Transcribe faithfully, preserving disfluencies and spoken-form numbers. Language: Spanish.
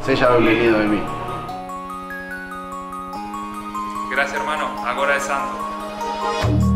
Seja bem-vindo de mí. Gracias, hermano. Agora é santo.